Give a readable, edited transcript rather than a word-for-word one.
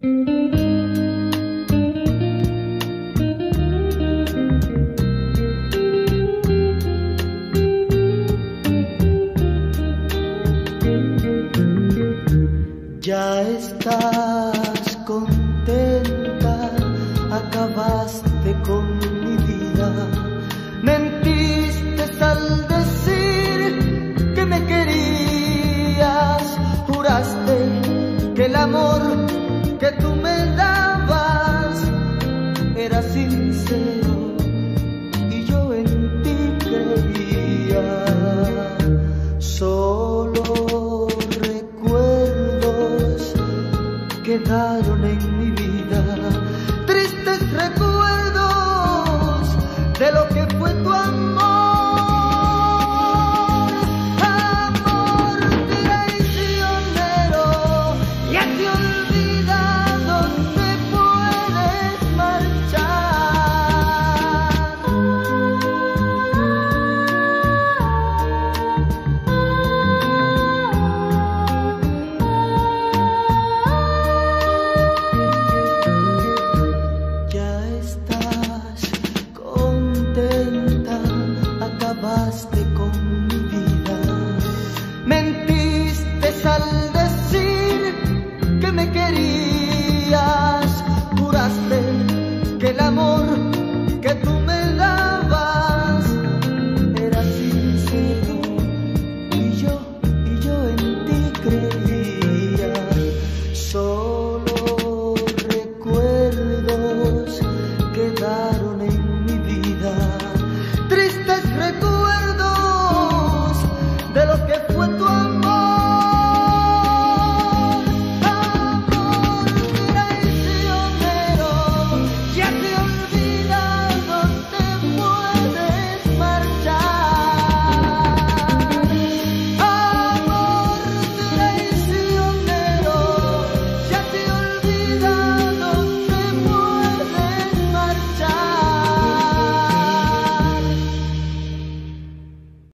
Ya estás contenta, acabaste con mi vida. Mentiste al decir que me querías, juraste que el amor que tú me dabas era sincero y yo en ti creía. Solo recuerdos quedaron en mi vida, tristes recuerdos de lo que